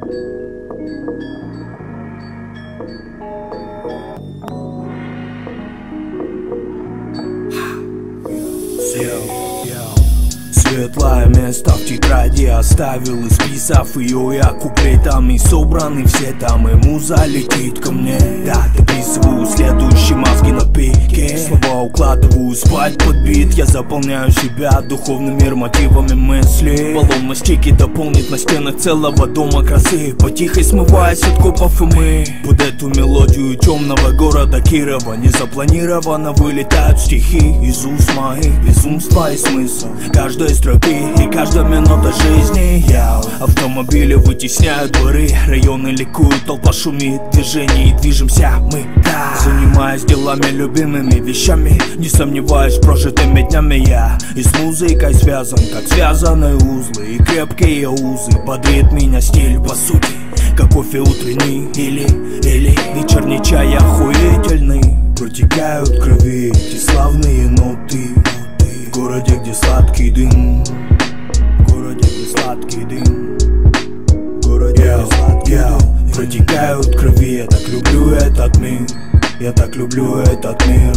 Светлое место в тетради оставил, исписав ее я куплетами. Собраны все там, и муза летит ко мне. Да, дописываю следующий, мозги на пике. Слова укладываю спать под бит. Я заполняю себя духовным мир мотивами мысли. Баллон мастики дополнит на стенах целого дома красы, потихой смываясь от копов и мы. Под эту мелодию темного города Кирова незапланированно вылетают стихи из уст моих, безумства и смысл каждой строки и каждая минута жизни. Я автомобили вытесняют дворы, районы ликуют, толпа шумит, движение и движемся мы, да. Занимаясь делами, любимыми вещами, не сомневаюсь прожитыми днями. Я и с музыкой связан, как связаны узлы и крепкие узы. Бодрит меня стиль по сути, как кофе утренний или вечерний чай охуительный. Протекают в крови эти славные ноты в городе, где сладкий дым, в городе, где сладкий дым, в городе, где сладкий дым. Протекают в крови, я так люблю этот мир, я так люблю этот мир.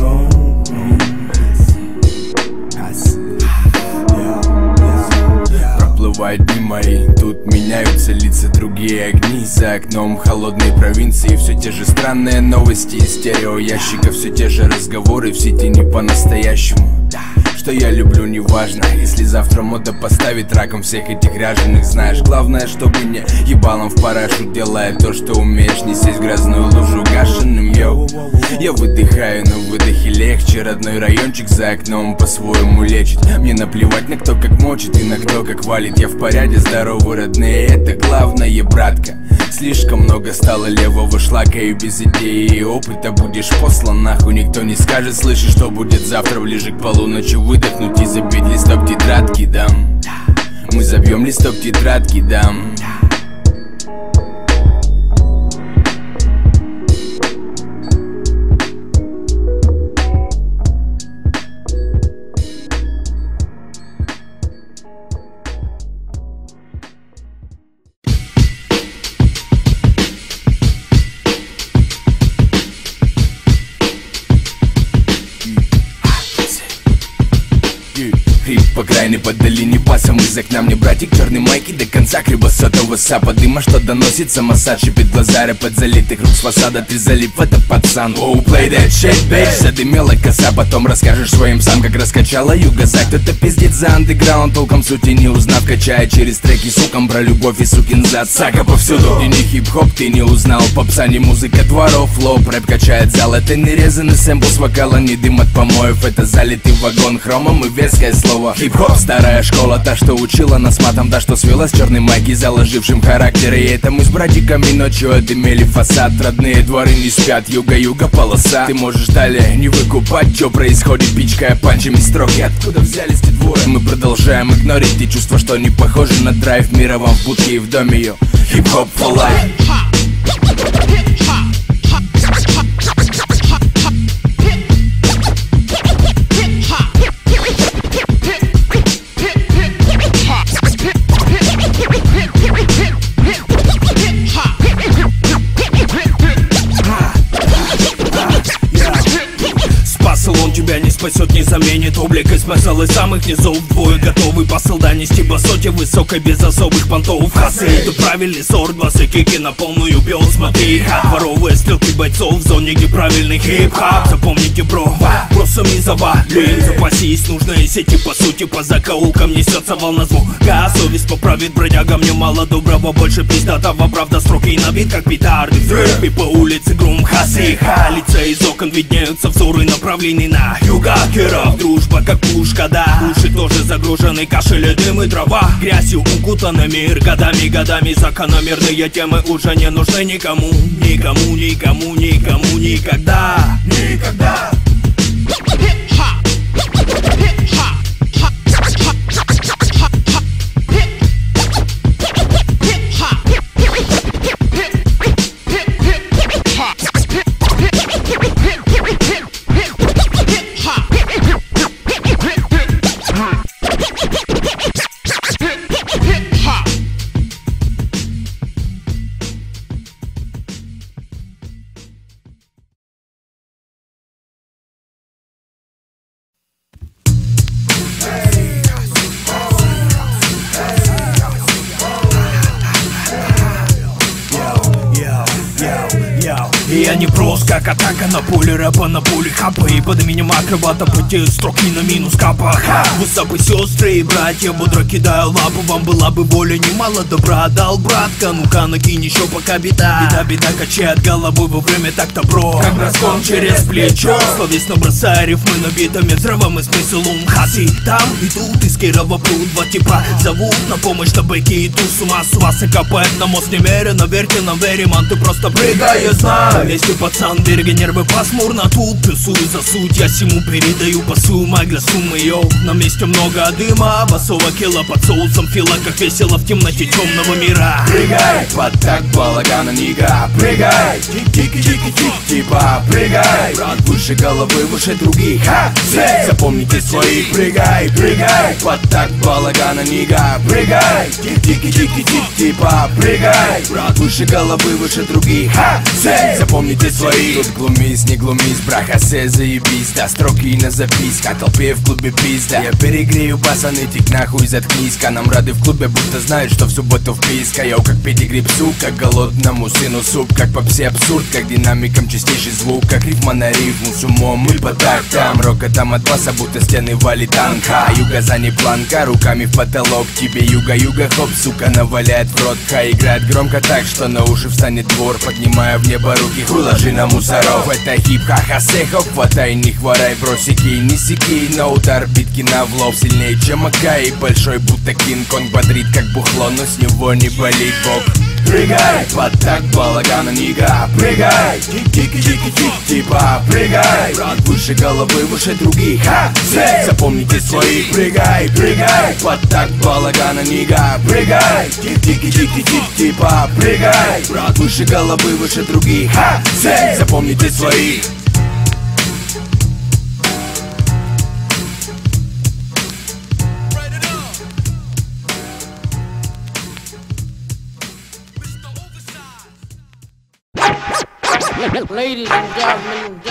Проплывают дни мои, тут меняются лица, другие огни. За окном холодные провинции, все те же странные новости из стереоящика, все те же разговоры в сети не по-настоящему. Что я люблю, неважно, если завтра мода поставит раком всех этих ряженых. Знаешь, главное, чтобы не ебалом в парашют, делая то, что умеешь, не сесть в грязную лужу гашеным, йоу. Я выдыхаю, но в выдохе легче. Родной райончик за окном по-своему лечит. Мне наплевать на кто как мочит и на кто как валит. Я в порядке, здоровы родные, это главное, братка. Слишком много стало левого шлака, и без идеи и опыта будешь послан нахуй. Никто не скажет, слышишь, что будет завтра ближе к полуночи. Выдохнуть и забить листок тетрадки, дам. Мы забьем листок тетрадки, дам. По крайней по долине пасом из окна мне братик черный майки до конца кребосотого сапа. Дыма, что доносится, массаж шипит глаза, рэп от залитых рук с фасада. Ты залип в это, пацан, оу, play that shit, bitch. Задымела коса, потом расскажешь своим сам, как раскачала югоза. Кто-то пиздит за андеграунд, толком сути не узнав, качая через треки суком про любовь и сукин зад. Сага повсюду, ты не хип-хоп, ты не узнал попса, не музыка дворов, флоп, рэп качает зал. Это не резанный сэмпл с вокала, не дым от помоев, это залитый вагон хромом и веское слово. Хип-хоп, старая школа, та, что учила нас матом, та, что свела с черной магией, заложившим характер. И это мы с братиками ночью отымели фасад. Родные дворы не спят, юга-юга полоса. Ты можешь далее не выкупать, что происходит, пичкая панчами строки. Откуда взялись те дворы? Мы продолжаем игнорить те чувства, что не похожи на драйв мира вам в будке и в доме, йо. Хип-хоп for life. Он тебя не спасет, не заменит облик и смысл из самых низов. Двое готовы посыл донести басоте высокой без особых понтов. Хасы, это правильный сорт, басы, кики на полную бил. Смотри, дворовые стрелки бойцов в зоне, где правильный хип-хап. Запомните, бро, бросами завален. Запасись, нужные сети, по сути, по закоулкам несется волна звука. Совесть поправит бродяга, мне мало доброго, больше пиздатого. Правда, строки на бит, как петарды. Взрыв и по улице гром, хасы, лица из окон виднеются взоры, направленные на юга. Киров, дружба как пушка, да. Уши тоже загружены, кашель, дым и трава. Грязью укутанный мир, годами закономерные темы уже не нужны никому. Никому, никому, никому, никогда. Никогда. И я не прост, как атака на поле рэпа, на поле хапа. И под именем акробата потеют строки на минус капа. Высапы, сестры и братья, бодро кидаю лапу. Вам была бы воля, немало добра дал братка. Ну-ка накинь еще пока беда. Беда качает головой во время так-то бро. Как броском через плечо, словесно бросая рифмы набитыми взрывом и смыслом. Хаси там и тут из Кирова пруд. Два типа зовут на помощь на бэке и ту с ума капает на мост немерено. Верьте нам, верим, ты просто прыгай, я знаю. Вместе пацан, береги нервы пасмурно. Тут плюсую за суть, я всему передаю посыл. Магля суммы, йоу, на месте много дыма. Басового килла под соусом фила, как весело в темноте темного мира. Прыгай, под так балагана нига. Прыгай, тики-тики-тики, типа прыгай. Брат, выше головы, выше других. Запомните свои. Прыгай, прыгай, под так балагана нига. Прыгай, тики-тики-тики, типа прыгай. Брат, выше головы, выше других. Запомните свои. Тут глумись, не глумись, брахасе, заебись. Да, строки на записка, толпе в клубе пизда. Я перегрею пацаны, тик нахуй заткнись-ка. Нам рады в клубе, будто знают, что в субботу вписка. Йоу, как педигри псу, как голодному сыну суп. Как попсе абсурд, как динамиком чистейший звук. Как рифма на рифму с умом и по тактам. Рока там от баса, будто стены валит танка. Юга за не планка, руками в потолок. Тебе юга-юга, хоп, сука, наваляет в рот. Ха, играет громко так, что на уши встанет двор. Поднимая в небо руки, хуй ложи на мусоров. Это хип-ха-хасе, хоп, хватай, не хворай. Бросики, не сики, на удар, битки на влов. Сильнее, чем Акай, большой, будто Кинг-Конг. Бодрит, как бухло, но с него не болит бок. Прыгай, под так балагана нига. Прыгай, тики-тики-тики, типа прыгай. Брат, выше головы, выше других. Запомните свои. Прыгай, прыгай, под так балагана нига. Прыгай, тики-тики-тики, типа прыгай. Брат, выше головы, выше других. Запомните свои. Ladies and gentlemen,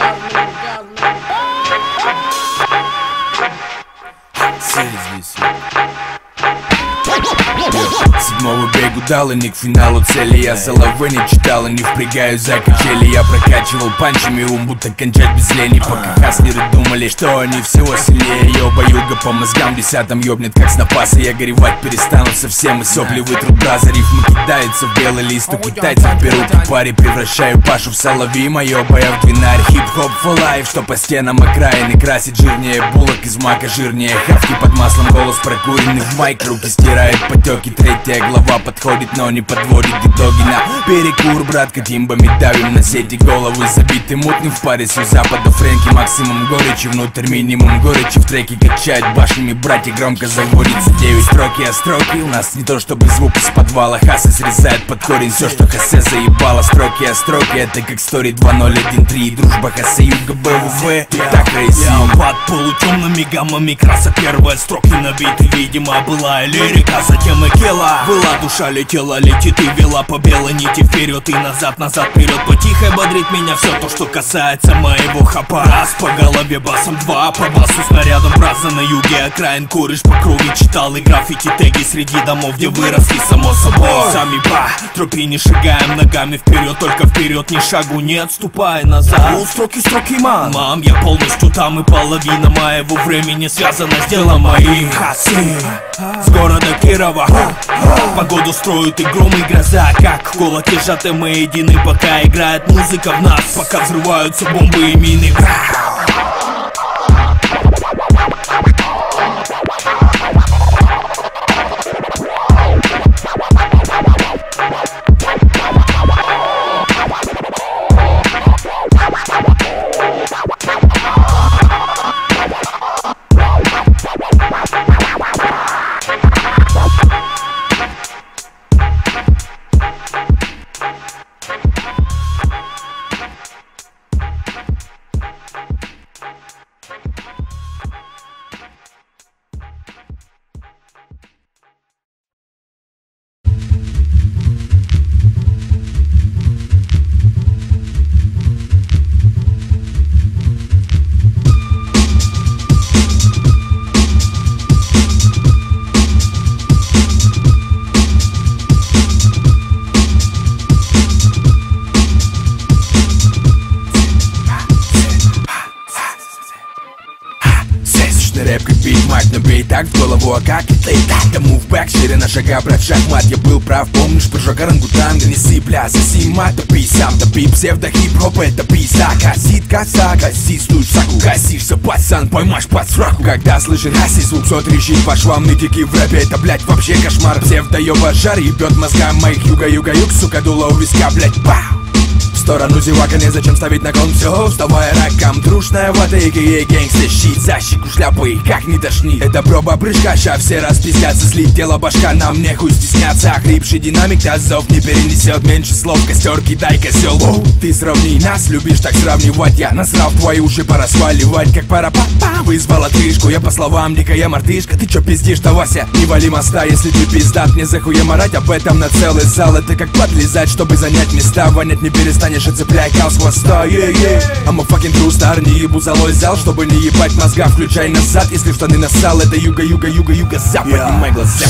Седьмого бегу дал и не к финалу цели. Я соловы не читал и не впрягаю за качели. Я прокачивал панчами ум, будто кончать без лени. Пока хаслеры думали, что они всего сильнее. Ёба-юга по мозгам десятом ёбнет, как снопасы. Я горевать перестану совсем и сопли вытрут браза. Рифмы кидаются в белый лист, у китайцев берут и паре. Превращаю Пашу в соловей, моё боя в двинарь. Хип-хоп for life, что по стенам окраины красит жирнее булок из мака, жирнее хавки под маслом. Голос прокуренный в майк, руки стирает потеки. Третья глава подходит, но не подводит итоги. На перекур, братка, тимбами давим на сети. Головы забиты мутным в паре с запада. Фрэнки максимум горечи, внутрь минимум горечи. В треке качает башнями, братья громко заводится. 9 строки, а строки у нас не то чтобы звук из подвала. Хаса срезает под корень все, что Хасе заебало. Строки, а строки, это как стори 2013. Дружба Хасе, юга, БВВ, так рейси. Под полутемными гаммами краса. Первые строки набиты, видимо, была лирика. Затем и кела, была душа, летела, летит и вела по белой нити. Вперед и назад, назад, вперед. Потихо бодрит меня все то, что касается моего хапа. Раз по голове басом, два по басу снарядом. Браза на юге, окраин куришь по круге. Читал и граффити теги среди домов, где выросли само собой. Сами по тропе не шагаем ногами вперед, только вперед, ни шагу не отступая назад. Строки, строки, мам, я полностью там, и половина моего времени связана с делом моим. Хаси с города Кирова, погоду строят и гром, и гроза. Как в кулаке сжаты мы едины, пока играет музыка в нас, пока взрываются бомбы и мины. как в голову, а как ты да move back, шире шага, брат, шахмат. Я был прав, помнишь, прыжок орангутанга. Не сыпля, соси мат, топи сам, топи псевдо-хип-хоп, это пизда. Косит коса, коси, стуй шагу, косишься, пацан, поймашь под сраку. Когда слышен хаси, звук сотрещит по швам, нытики в рэпе, это, блять, вообще кошмар. Псевдо-ёба жар, ебет мозгам моих юга-юга-юг, сука, дуло у виска, блять, бау. В сторону зевака, незачем ставить на кон все, вставая раком. Трушная вода, ей гэнгста, щит, защику шляпы, как не тошнит. Это проба прыжка, ща все распиздятся, слить тело башка, нам нехуй стесняться. Охрипший динамик, да зов не перенесет, меньше слов, костер, кидай, козел. Ты сравни нас, любишь так сравнивать, я насрал в твои уши, пора сваливать, как пара папа вызвал отрыжку. Я по словам дикая мартышка, ты чё пиздишь-то, Вася? Не вали моста, если ты пиздат, мне захуя марать об этом на целый зал. Это как подлезать, чтобы занять места, вонять не перестанешь. Цепляй кал с хвоста, I'm a fucking true star, не ебу залой зал, чтобы не ебать мозга, включай назад, если в штаны нассал. Это юга-юга-юга-юга-запад, поднимай глаза.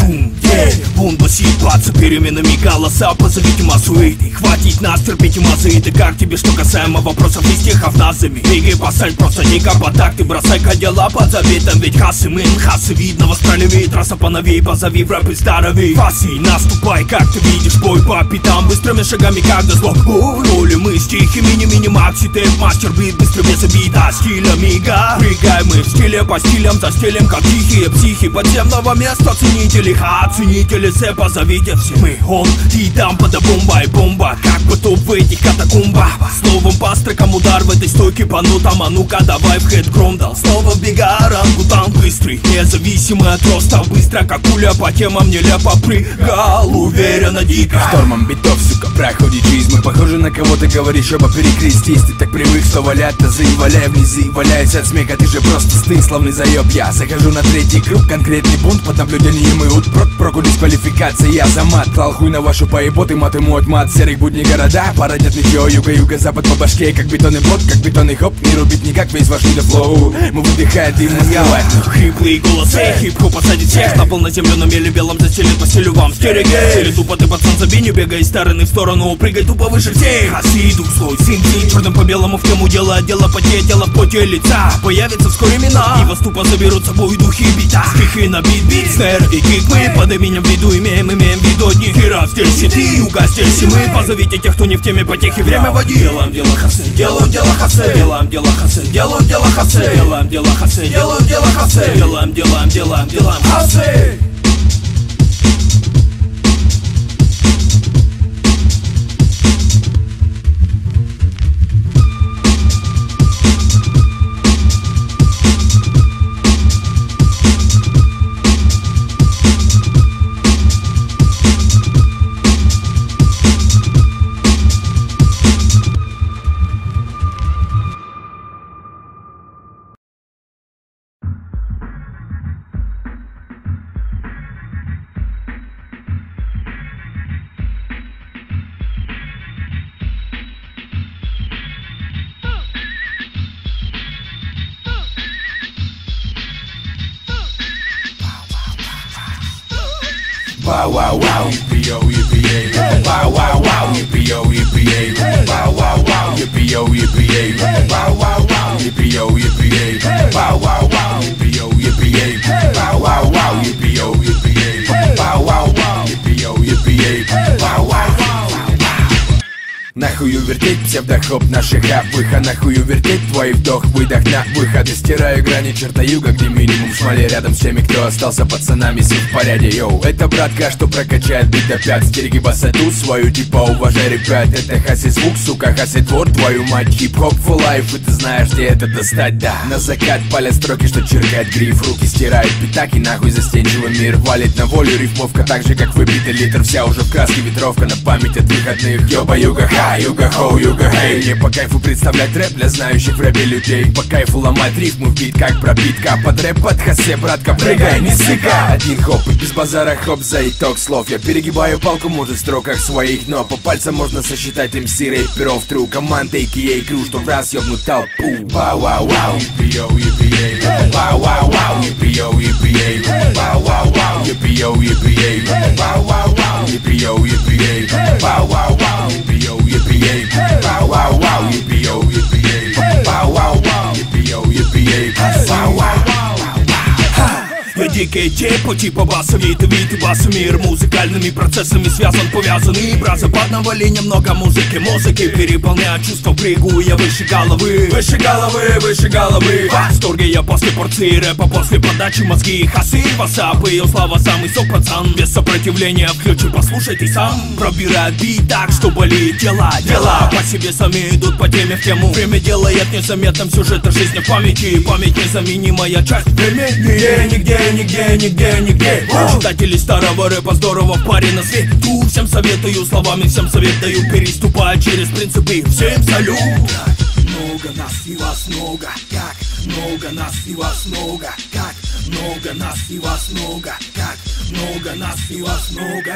Вон посыпаться переменами голоса, позовите массуиды. Хватит нас терпеть мазыды. Как тебе, что касаемо вопросов из стихов назами? Беги, поставь просто не капотак, ты бросай-ка дела под заветом. Ведь хасы мэн, хасы видно, воспролеви, трасса поновей, позови в рэп и старовей. Фаси, наступай, как ты видишь, бой по пятам, быстрыми шагами, как до зло. В роли мы стихи, мини-мини-макси, тэп, мастер, бит, быстро без обид, а стиля мига. Прыгаем мы в стиле по стилям, застелим, как тихие психи подземного места. Ценители, оценители, сэпа, зовите все мы, он и там пода бомба и бомба, как потоп в этих катакомбах. Словом по строкам удар в этой стойке по нотам, а ну-ка давай в хэдгром дал. Снова в бега, орангутан быстрый, независимый от роста, быстро как пуля по темам нелепо прыгал, уверенно, дико. Штормом битов, сука, проходит жизнь, мы похожи на кого-то, говоришь, оба перекрестись. Ты так привык, что валять тазы, валяй внизы, валяюсь от смеха, ты же просто стынь, славный заеб. Я захожу на третий круг, конкретный бунт, под наблюдением и проку дисквалификация, я за мат. Клал хуй на вашу поеботы, мат и мот, мат. Серых будни города, породят ничего, юга-юга-запад по башке, как бетонный блок, как бетонный хоп. Не рубить никак, весь ваш вида флоу, мы выдыхаем дым мозговать. Хриплые голосы, хип-хоп посадит всех на пол на землю, на меле белом застелит постелю вам стереге. Или тупо ты пацан забей, не бегай из стороны в сторону, прыгай тупо выше всех. Хаси, дух свой, сын, черным по белому в тему дела, дело потеет, дело в поте лица. Появятся вскоре имена, и вас тупо заберут с собой духи бита. Стихи на бит, снэр и кик, мы под именем в виду имеем в виду одних херов. Здесь сети, юга, здесь и мы. Позовите тех, кто не в теме потехи, время води. Делаем дело хасы, делаем дело хасы, делаем дело хасы, делаем дело хасы, делаем дело хасы, делаем дело хасы, делаем хасы. Wow wow wow, yippee-yo, yippee-yay. Wow wow wow, yippee-yo, yippee-yay. Wow wow wow, yippee-yo, yippee-yay. Wow wow wow, yippee-yo, yippee-yay. Wow wow wow, yippee-yo, yippee-yay. Wow wow wow, yippee-yo, yippee-yay. Wow wow wow, yippee-yo, yippee-yay. Wow wow wow. Нахую вертеть псевдохоп на шагах, выход нахую вертеть твой вдох-выдох на выход. И стираю грани черта юга, где минимум шмали рядом с теми, кто остался пацанами, все в порядке, йоу. Это братка, что прокачает бит до пят, стереги басату свою, типа уважай, ребят. Это хаси звук, сука, хаси двор, твою мать. Хип-хоп for life, и ты знаешь, где это достать, да. На закат палят строки, что черкает гриф, руки стирают пятаки, нахуй застенчивый мир валит на волю рифмовка, так же как выбитый литр, вся уже в краске ветровка на память от выходных. Ёба-юга, ха, юга-хоу, юга-хей. Мне по кайфу представлять рэп для знающих в рэпе людей. По кайфу ломать рифму в бит, как пробитка. Под рэп, под хасе, братка, прыгай, не сыка. Один хоп и без базара хоп за итог слов. Я перегибаю палку, может, в строках своих, но по пальцам можно сосчитать МС рэперов. Тру команда, а.к.а. крю, что в раз ёбнут толпу. Вау-вау-вау, yippee-yo, yippee-yay. Вау-вау-вау, yippee-yo, yippee-yay. Вау-вау-вау, yippee-yo, yippee-yay. Вау-вау-вау, yippee-yo, yippee-yay. Вау-вау-вау, yippee-yo, yippee-yay. Вау-вау-вау, yippee-yo, yippee-yay. Вау-вау-вау, yippee-yo, yippee-yay. Вау-вау-вау. дикие типы, типа басовит и вид и бас-мир музыкальными процессами связан, повязанный. Брат западного ли немного музыки переполняют чувства, прыгуя выше головы. Выше головы, выше головы. В восторге я после порции рэпа, после подачи мозги хасы, васапы, ее слава самый сок, пацан. Без сопротивления включи, послушай ты сам. Пробирает бит так, что болит дела по себе сами идут по теме в тему. Время делает незаметным сюжет жизни в памяти. Память незаменимая часть времени. Нигде читатели старого рэпа здорово в паре на свету. Всем советую словами, всем совет даю, переступая через принципы. Всем салют. Много нас и вас много, как много нас и вас много, как много нас и вас много, как много нас и вас много.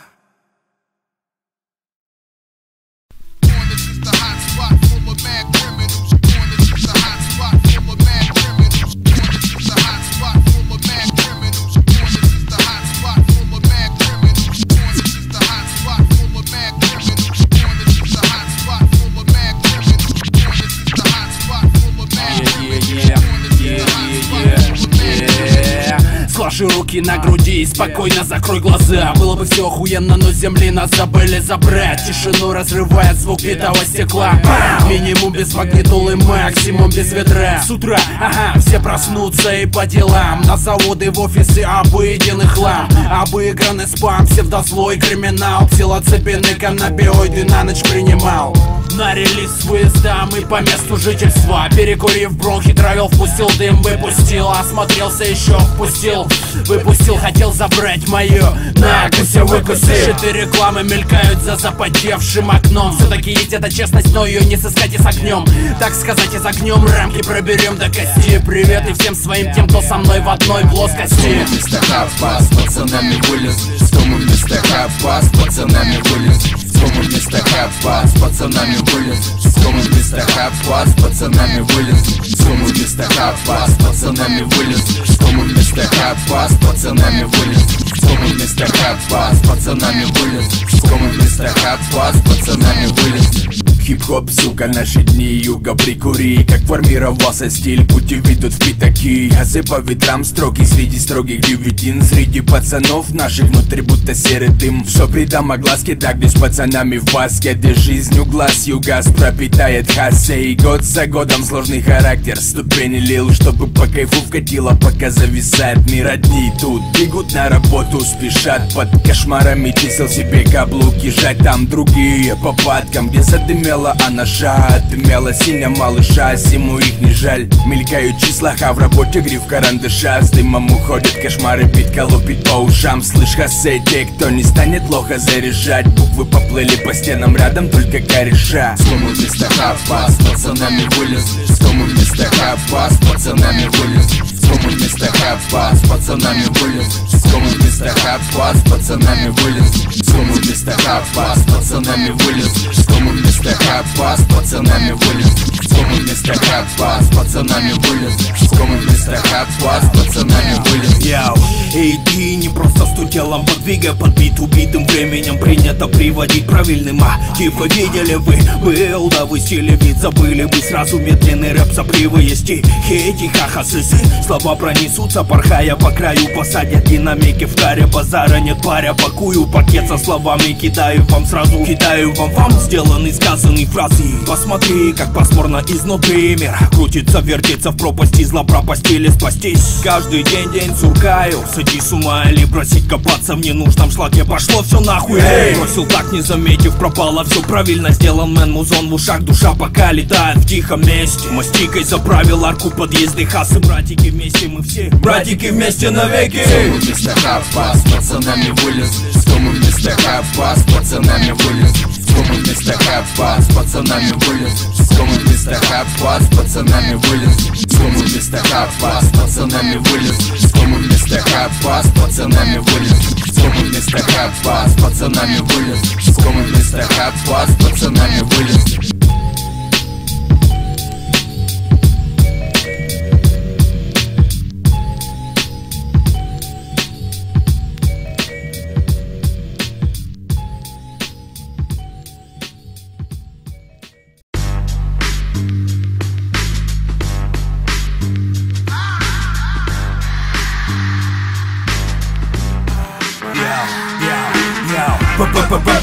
Сложи руки на груди и спокойно закрой глаза. Было бы все охуенно, но с земли нас забыли забрать. Тишину разрывает звук битого стекла. Минимум без магнитолы, максимум без ведра. С утра, все проснутся и по делам. На заводы, в офисы, обыденный хлам. Обыгранный спам, псевдозлой криминал. Псилоцибины, каннабиоиды на ночь принимал. На релиз выезда мы по месту жительства. Перекурив бронхи, травил, впустил дым, выпустил. Осмотрелся, еще впустил, выпустил, хотел забрать мое. Накуся, выкуси. Щиты рекламы мелькают за запотевшим окном. Все-таки есть эта честность, но ее не сыскать и с огнем. Так сказать, и загнем рамки, проберем до кости. Привет и всем своим тем, кто со мной в одной плоскости. Вместо хапа с пацанами вылез. Вместо хапа с пацанами вылез. Вместо хапа с пацанами вылез. Вместо хапа с пацанами вылез. Вместо хапа с пацанами вылез. Вместо хапа с пацанами вылез. Вместо хапа с пацанами вылез. Вместо хапа с пацанами вылез. Хип-хоп, сука, наши дни, юга, прикури. Как формировался стиль, пути ведут в пятаки. Газы по ветрам, строки среди строгих девятин. Среди пацанов наших внутри будто серый дым. Что придам огласке, так без пацанами в баскете. Жизнью глаз югас пропитает хасе. И год за годом сложный характер ступени лил, чтобы по кайфу вкатило, пока зависает мир. Одни тут бегут на работу, спешат под кошмарами чисел себе каблуки жать. Там другие по падкам, где задымят а наша отымела синя малыша, зиму их не жаль. Мелькают числа, а в работе гриф карандаша. С дымом уходят кошмары, битка лупит по ушам. Слышь, хосе, те, кто не станет плохо заряжать. Буквы поплыли по стенам рядом, только кореша. Скому вместо хапа с пацанами вылез. Скому вместо хапа с пацанами вылез. Скому вместо хапа с пацанами вылез. Скому вместо хапа с пацанами вылез. Скому вместо хапа с пацанами вылез. Скому вместо хапа с пацанами вылез. Скому вместо хапа с пацанами вылез. Скому вместо хапа с пацанами вылез. Яу, эй, ты не просто стуй телом, подвигай под бит. Убитым временем принято приводить правильным типа видели вы, был, да вы стиле вид забыли бы сразу медленный рэп, сопливые стихи, эти ха-ха-сысы. Слова пронесутся, порхая по краю, посадят динамики в таре. Базара нет, паря, пакую пакет со словами, кидаю вам сразу, кидаю вам сделанный сказанные фразы. Посмотри, как пасмурно изнутри мир крутится, вертится в пропасти, зла пропасть или спастись. Каждый день суркаю, сойти с ума или бросить копаться в ненужном шлаке. Пошло все нахуй, бросил так не заметив, пропало все правильно сделан мэн. Музон в ушах, душа пока летает в тихом месте. Мастикой заправил арку подъездных хасы. Братики вместе, мы все братики вместе навеки. Скому вместо хапа с пацанами вылез. Скому вместо хапа с пацанами вылез. Скому вместо хапа с пацанами вылез. Скому вместо хапа с пацанами вылез. Скому вместо хапа с пацанами вылез. Скому вместо хапа с пацанами вылез. Скому вместо хапа с пацанами вылез. Скому вместо хапа с пацанами вылез.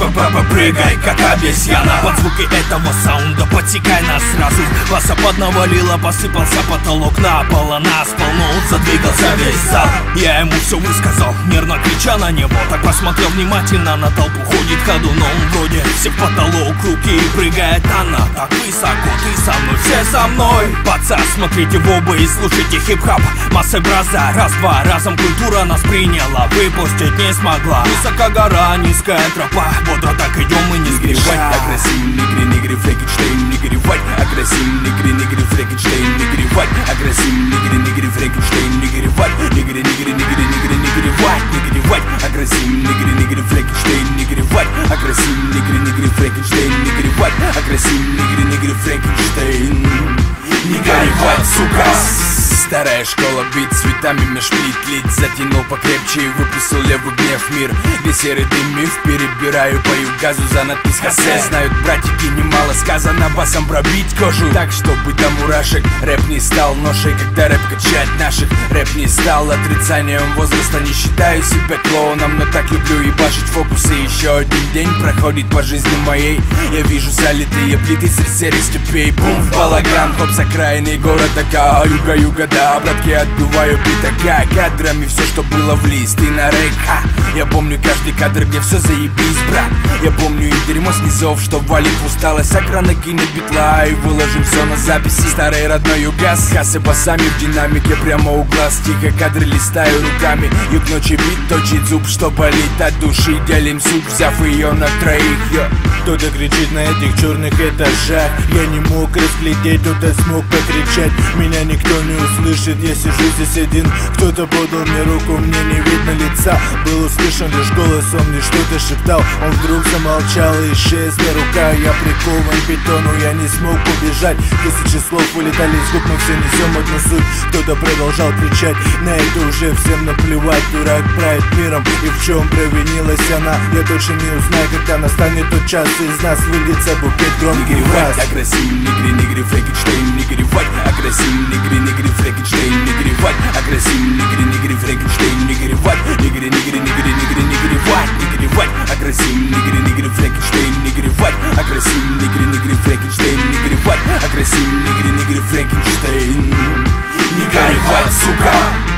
Прыгай, как обезьяна. Под звуки этого саунда подсекай нас сразу. Басопад навалило, посыпался потолок на пол, а нас полно, задвигался весь зал. Я ему все высказал, нервно крича на него. Так посмотрел внимательно на толпу, ходит ходуном, вроде все в потолок, руки прыгает она. Так высоко, ты со мной, все со мной. Паца, смотрите в оба и слушайте хип-хап. Массы браза, раз-два, разом культура нас приняла, выпустить не смогла. Высока гора, низкая тропа, бодро так идем и не сгребать. Агрессивный гри-нигри, Франкенштейн, не горевать. Агрессивный гри-нигри, Франкенштейн, не горевать. Агрессивный гри-нигри, Франкенштейн, не горевать. Нигри-нигри-нигри-нигри, не горевать, не горевать. Агрессивный гри-нигри, Франкенштейн, не горевать. Агрессивный гри-нигри, Франкенштейн, не горевать. Агрессивный гри-нигри, Франкенштейн, не горевать, сука. Старая школа бит цветами меж плит. Затянул покрепче и выпустил левый гнев мир, где серый дым миф перебираю, пою газу за надпись Хосе. Знают братики, немало сказано басом пробить кожу, так чтобы до мурашек. Рэп не стал ношей, когда рэп качать наших. Рэп не стал отрицанием возраста, не считаю себя клоуном, но так люблю ебашить фокусы. Еще один день проходит по жизни моей. Я вижу залитые плиты среди серых степей. Бум в балаган, хоп с окраины города, юга-юга, да, братки, отбиваю битака кадрами все, что было в лист и на рэк. Я помню каждый кадр, где все заебись, брат. Я помню и дерьмо снизов, что валит в усталость. Акра накинет битла и выложим все на записи. Старый родной югас, хасы басами в динамике прямо у глаз. Тихо кадры листаю руками, юг ночи бит точит зуб, что болит от души. Делим суп, взяв ее на троих. Кто-то кричит на этих черных этажах. Я не мог разглядеть, кто-то смог покричать. Меня никто не услышит, я сижу здесь один. Кто-то подал мне руку, мне не видно лица. Был услышан лишь голос, он мне что-то шептал. Он вдруг замолчал и исчез мне рука. Я прикован к бетону, я не смог убежать. Тысячи слов вылетали из губ, мы все несем одну суть. Кто-то продолжал кричать, на это уже всем наплевать. Дурак правит миром, и в чем провинилась она, я точно не узнаю, когда настанет тот час. Из нас выльется букет громких фраз. Агрессивный гри-нигри, Франкенштейн, не горевать. Агрессивный гри-нигри, Франкенштейн, не горевать. Агрессивный гри-нигри, Франкенштейн, не горевать. Нигри-нигри-нигри-нигри, не горевать, не горевать. Агрессивный гри-нигри, Франкенштейн, не горевать. Агрессивный гри-нигри, Франкенштейн, не горевать. Агрессивный гри-нигри, Франкенштейн, не горевать, сука.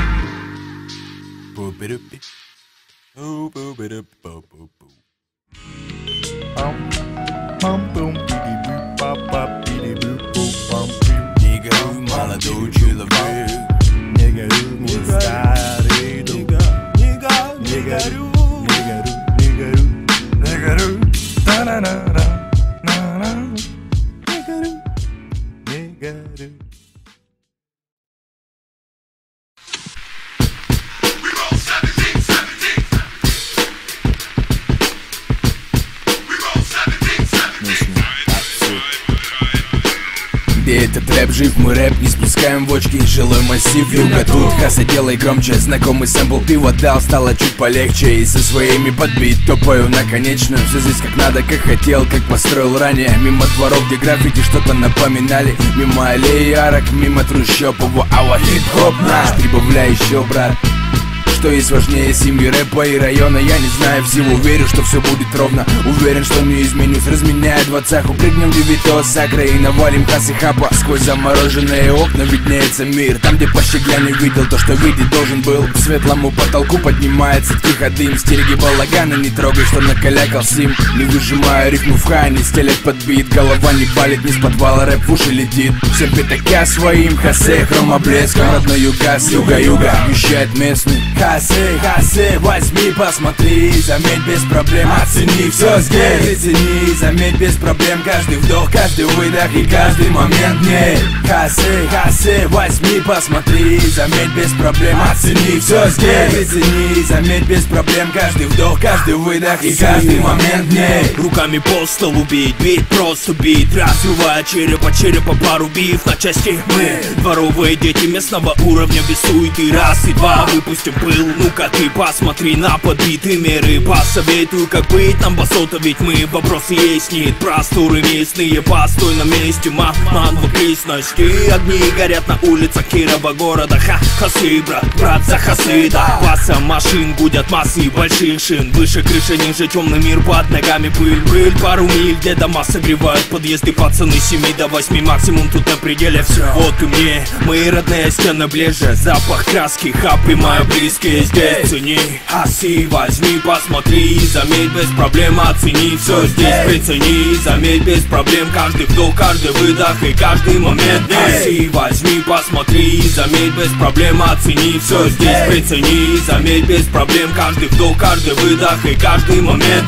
Не горюй, молодой человек. Не горюй, мой старый друг. Не горюй, не горюй, не горюй, не горюй. Та-на-на-на-на-на. Не горюй, не горюй. Где этот рэп жив, мы рэп не спускаем в очки. Жилой массив, юга тут, хаса делай громче. Знакомый сэмпл пива дал, стало чуть полегче. И со своими подбит, топаю на конечную. Все здесь как надо, как хотел, как построил ранее. Мимо дворов, где граффити что-то напоминали. Мимо аллеи арок, мимо трущоб. Ава, хип-хоп наш, прибавляй еще, брат. Что есть важнее семьи, рэпа и района, я не знаю всего. Верю, что все будет ровно, уверен, что не изменюсь. Разменяю двадцаху, прыгнем в девятого сакра и навалим хасы хапа. Сквозь замороженные окна виднеется мир. Там, где почти глянь увидел то, что видеть должен был. К светлому потолку поднимается тихо дым. Стереги балагана, не трогай, что накалякал сим. Не выжимаю рифму в хай, не стелет подбит. Голова не палит, не с подвала рэп в уши летит. Всем пятака своим хосе, хромоблеском родной югас. Юга-юга, вещает местный Хосе, хосе, возьми, посмотри, заметь без проблем, оцени все здесь. Оцени, заметь без проблем каждый вдох, каждый выдох и каждый момент мне. Хосе, хосе, возьми, посмотри, заметь без проблем, оцени все здесь. Оцени, заметь без проблем каждый вдох, каждый выдох и каждый момент мне. Руками по столу бить, бит, просто бит. Разрывая череп от черепа, порубив на части. Мы, дворовые дети местного уровня, без суеты. Раз и два, выпустим пыл виду. Ну-ка ты посмотри на подбитые меры, посоветую, как быть нам басота, ведь мы вопросы есть, нет просторы местные, постой на месте, ман в окрестности. Огни горят на улицах Кирова города, хасы, брат за хасы, да. Паса машин, гудят массы больших шин, выше крыши, ниже темный мир, под ногами пыль, пару миль, где дома согревают подъезды, пацаны 7 до 8 максимум, тут на пределе все. Вот и мне, мои родные стены ближе, запах краски, хапы мои близкие здесь. Цени, оси, возьми, посмотри и заметь, без проблем оцени все здесь. Прицени и заметь, без проблем каждый вдох, каждый выдох и каждый момент. Оси, возьми, посмотри и заметь, без проблем оцени все здесь. Прицени и заметь, без проблем каждый вдох, каждый выдох и каждый момент.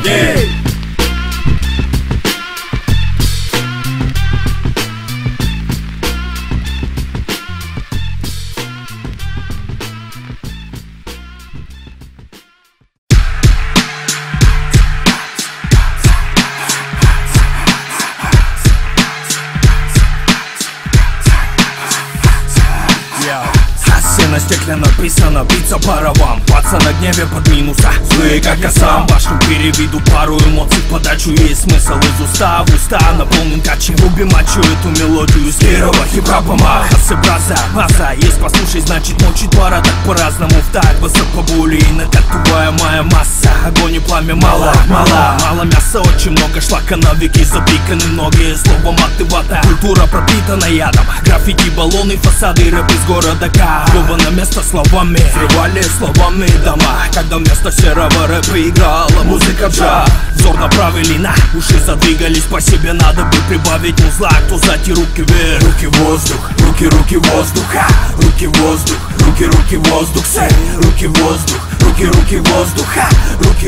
На стекле написано «Биться пора вам». Паца на гневе под минуса, злые как я сам. Башню переведу, пару эмоций в подачу, есть смысл из уста в уста. Наполнен качи, руби мачу эту мелодию с Кирова, хип-хапа, махасы, браза. Есть послушай, значит мочить пора, так по-разному в так. Высокобулейно, как тупая моя масса. Огонь и пламя мало мяса, очень много шлака, навыки запиканы многие. Словом мотивата, культура пропитана ядом. Граффити, баллоны, фасады, рэп из города К. На место словами, взрывали словами дома. Когда вместо серого рэпа играла музыка джаз. Взор направили на уши, задвигались по себе. Надо бы прибавить музла, кто зати руки вверх. Руки в воздух, руки воздуха. Руки в воздух, руки воздух. Сэй, руки в воздух, руки воздуха. Руки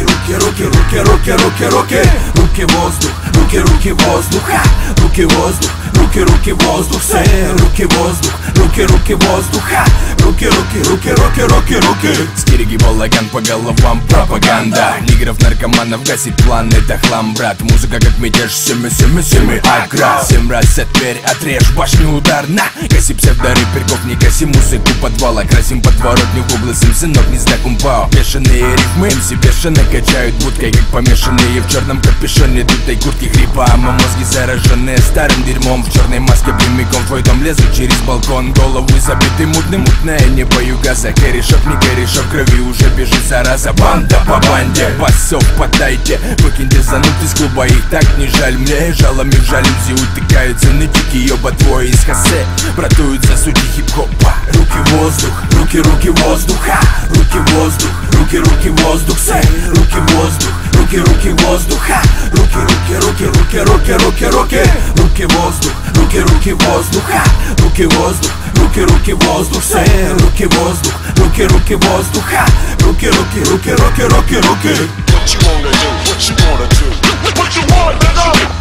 в воздух, руки воздуха. Руки в воздух, руки воздух. Сэй, руки в воздух, руки воздуха. Руки. Стереги балаган по головам, пропаганда. Нигеров, наркоманов гасит план, это хлам, брат. Музыка как мятеж, 7 агра. 7 раз отверь, отрежь башню удар на. Гаси псевдорэперков, не гаси музыку подвала. Красим подворотню в углы, сынок не сдай кумпао. Бешеные рифмы, МС бешено качают будкой, как помешанные в черном капюшоне дутой куртки гриппа. А мозги заражены старым дерьмом. В черной маске прямиком в твой дом лезут через балкон. Головы забиты мутное небо юга-за. Корешок, не корешок, крови уже бежит зараза. Банда по банде, басов подайте. Выкиньте зануд из клуба, их так не жаль мне. Жалами в жалюзи утыкаются нытики, ёба твой из хосе. Братуются сути хип-хопа. Руки в воздух, руки воздуха. Руки в воздух, руки воздух. Сэй, руки в воздух, руки воздуха. Руки в воздух, руки воздуха. Руки в воздух, руки воздух. Сэй, руки воздух, руки воздуха. Руки. What you wanna do? What you wanna do? What you want, nigga?